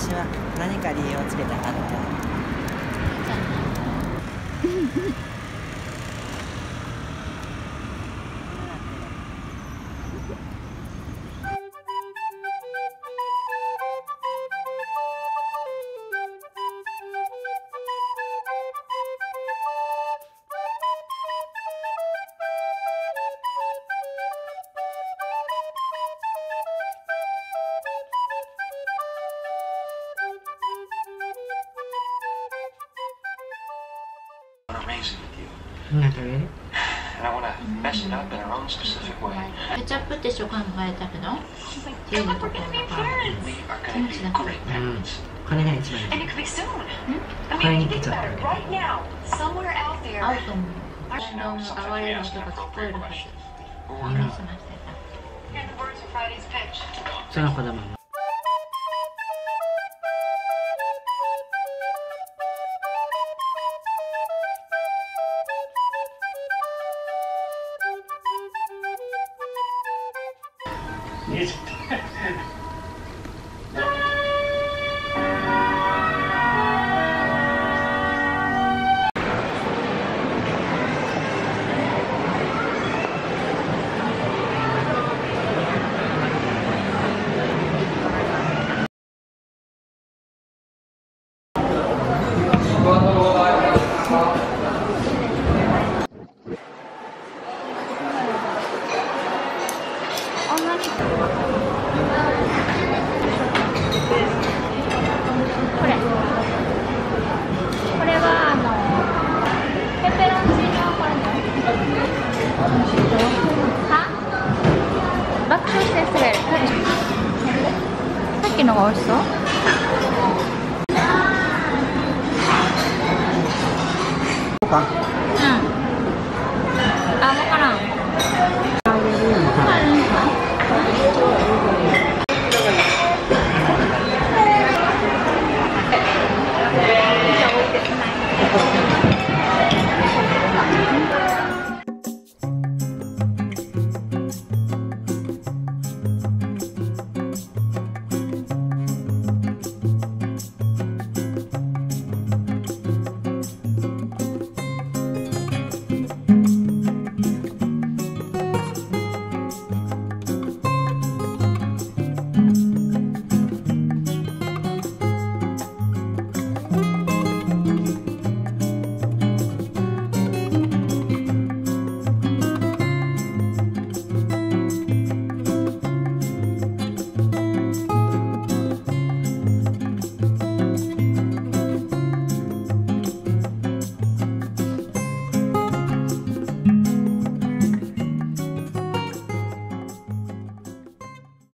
私は何か理由をつけたかった。 ケチャップって一緒考えたけど、チーズとかキムチだけど、 これが一番いい。これにケチャップあげて。 合うと思う。天丼が上がれる人が聞こえるはず。イメージしました。 その子供も。 これはペペロンチーノこれは爆笑してすれさっきのが美味しそう。 そうか。